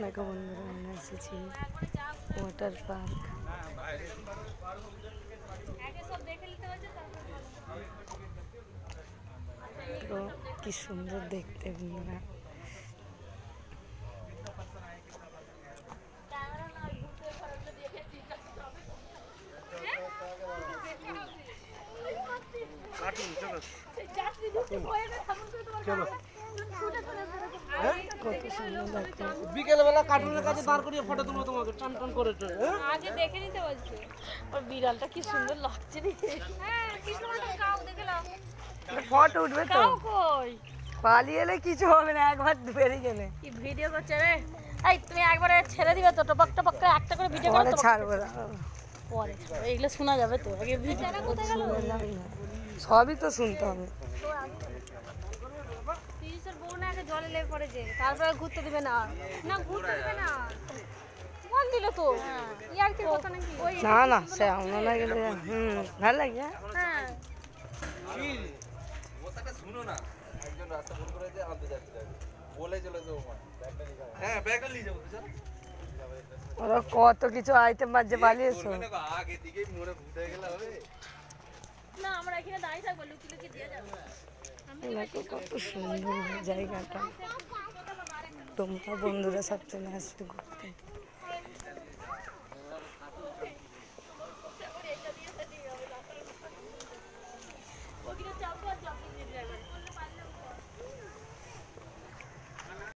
দেখো বন্ধুরা আমরা এসেছি ওয়াটার পার্ক। তো কি সুন্দর দেখতে বন্ধুরা। বিকেলবেলা কার্টুনের কাছে দাঁড় করিয়ে ফটো তুলবো তোমাকে টান টান করে। আগে দেখে নিতে বলছে। ওর বিড়ালটা কি সুন্দর লাগছে রে। হ্যাঁ কি সুন্দর কাউ দেখে নাও। ফটো উঠবে তো। কাউ কই? পালিয়ে এলে কিছু হবে না, একবার বেরিয়ে গেলে। কি ভিডিও করছে রে? এই তুমি একবারে ছেড়ে দিবে তো, টপক টপক করে একটা করে ভিডিও করো তো। ছাড়বো না পরে এইগুলো শোনা যাবে তো। আগে ভিডিওটা কোথায় গেল? সবই তো শুনতে হবে। তিরিশের বউ না আগে জলে লেগে পড়েছে, তারপরে ঘুরতে দিবে না। না ঘুরতে দিবে না। বল দিল তো। ইয়ার কি কথা নাকি? না না সে আমরা না গেলে ভালো লাগে। হ্যাঁ কথাটা শুনো না, একজন রাস্তা ফোন করে যে আনতে যাচ্ছে বলে চলে যাবো হ্যাঁ ব্যাগটা নিয়ে যাবো ওরা কত কিছু আইটেম বাজে পালিয়েছো। আগে দিকেই মোড়ে ভুতে গেলে হবে না, আমরা এখানে দাঁড়িয়ে থাকবো, লুকি লুকি দিয়ে যাবো। দেখো কত সুন্দর জায়গাটা। তোমরা বন্ধুরা সব চলে আসবে ঘুরতে।